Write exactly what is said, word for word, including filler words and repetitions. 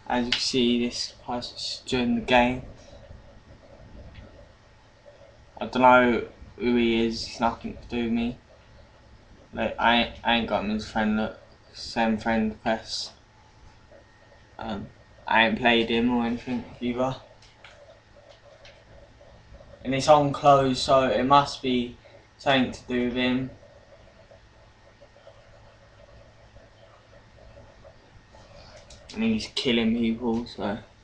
As you can see, this person's during the game. I don't know who he is, it's nothing to do with me. Like, I, I ain't got him as a friend, look, same friend request. Um, I ain't played him or anything either. And it's on close, so it must be something to do with him. And he's killing people, so